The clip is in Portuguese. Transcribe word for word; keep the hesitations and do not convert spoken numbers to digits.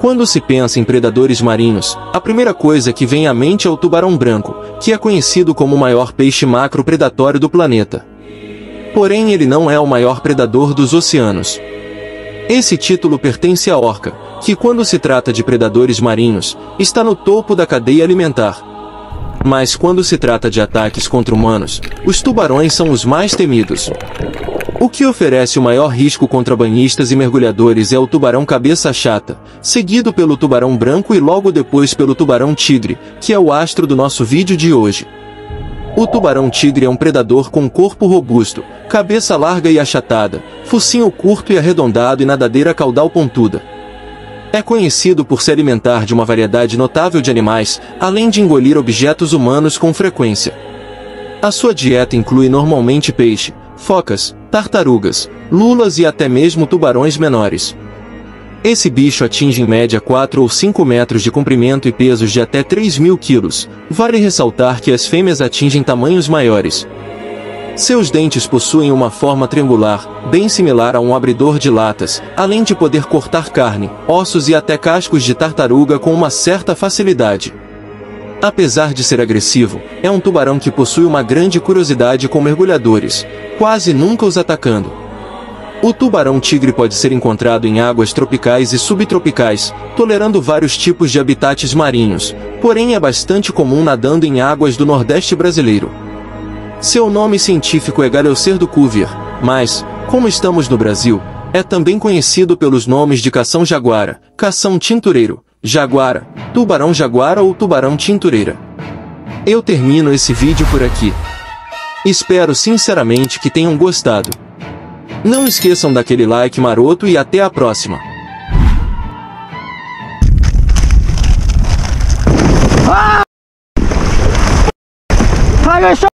Quando se pensa em predadores marinhos, a primeira coisa que vem à mente é o tubarão branco, que é conhecido como o maior peixe macro-predatório do planeta. Porém, ele não é o maior predador dos oceanos. Esse título pertence à orca, que quando se trata de predadores marinhos, está no topo da cadeia alimentar. Mas quando se trata de ataques contra humanos, os tubarões são os mais temidos. O que oferece o maior risco contra banhistas e mergulhadores é o tubarão cabeça chata, seguido pelo tubarão branco e logo depois pelo tubarão tigre, que é o astro do nosso vídeo de hoje. O tubarão tigre é um predador com corpo robusto, cabeça larga e achatada, focinho curto e arredondado e nadadeira caudal pontuda. É conhecido por se alimentar de uma variedade notável de animais, além de engolir objetos humanos com frequência. A sua dieta inclui normalmente peixe, focas, tartarugas, lulas e até mesmo tubarões menores. Esse bicho atinge em média quatro ou cinco metros de comprimento e pesos de até três mil quilos. Vale ressaltar que as fêmeas atingem tamanhos maiores. Seus dentes possuem uma forma triangular, bem similar a um abridor de latas, além de poder cortar carne, ossos e até cascos de tartaruga com uma certa facilidade. Apesar de ser agressivo, é um tubarão que possui uma grande curiosidade com mergulhadores, quase nunca os atacando. O tubarão-tigre pode ser encontrado em águas tropicais e subtropicais, tolerando vários tipos de habitats marinhos, porém é bastante comum nadando em águas do Nordeste brasileiro. Seu nome científico é Galeocerdo cuvier, mas, como estamos no Brasil, é também conhecido pelos nomes de cação-jaguara, cação-tintureiro, jaguara, tubarão-jaguara ou tubarão-tintureira. Eu termino esse vídeo por aqui. Espero sinceramente que tenham gostado. Não esqueçam daquele like maroto e até a próxima. Ah!